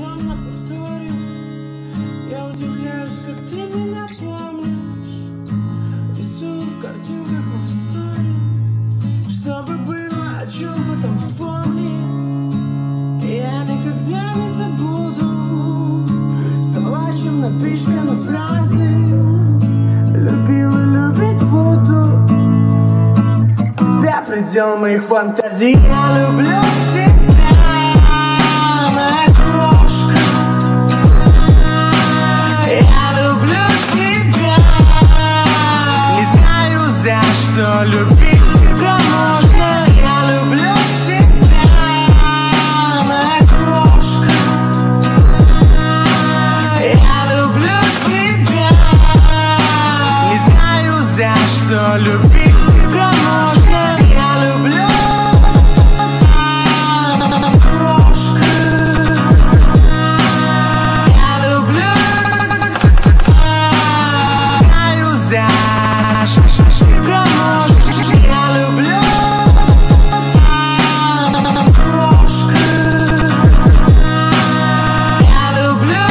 альбом на повторе. Я удивляюсь, как ты меня помнишь. Рисую в картинках love story, чтобы было о чем потом вспомнить. Я никогда не забуду слова, чем напичканы фразы. Любил и любить буду. Тебя предел моих фантазий. Я люблю тебя, моя крошка. Я люблю тебя. Не знаю, за что любить тебя можно. Я люблю тебя, моя крошка. Я люблю тебя. Не знаю, за что любить тебя можно. Я люблю крошка. Я люблю. Знаю, за что тебя можно. Я люблю крошка. Я люблю.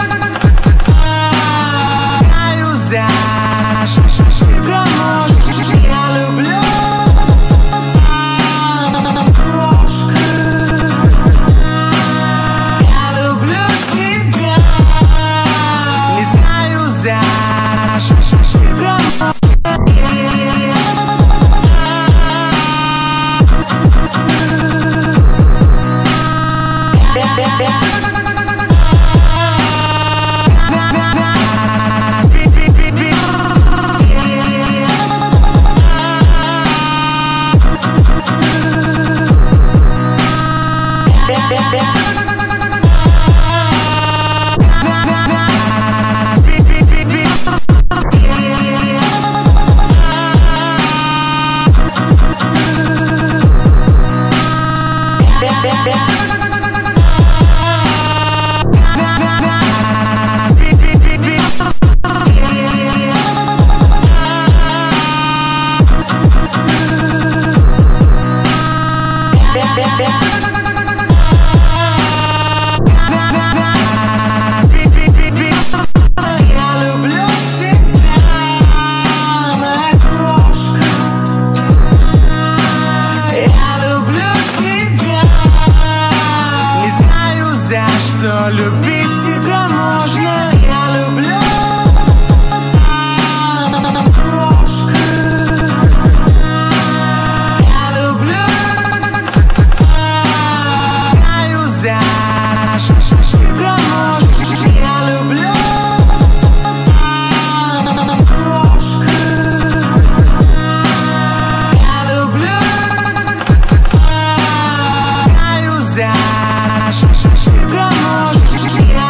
Знаю, за что тебя можно. Я люблю крошка. Я люблю тебя. Не знаю, за что тебя можно. Любить тебя можно. Я люблю крошка. Я люблю. Знаю, за что тебя можно. Я люблю крошка. Я люблю. Знаю, за что тебя можно. Я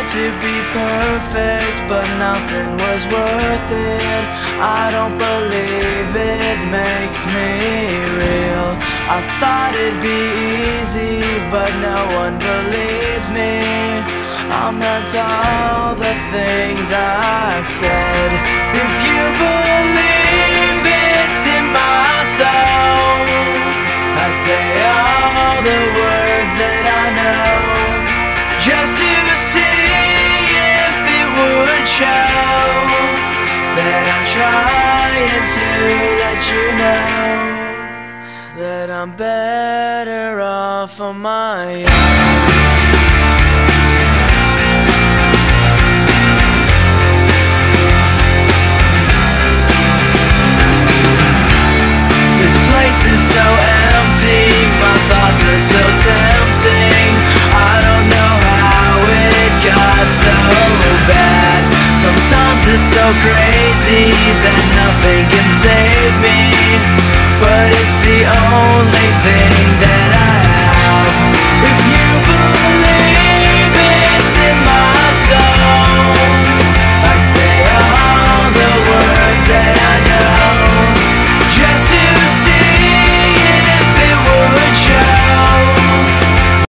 to be perfect, but nothing was worth it. I don't believe it makes me real. I thought it'd be easy, but no one believes me. I meant all the things I said. If you believe it's in my soul, I'd say all the words that I know, just to see if it would show that I'm trying to let you know that I'm better off on my own. This place is so empty, my thoughts are so tempting. I don't know how it got so bad. Sometimes it's so crazy that nothing can save me, but it's the only thing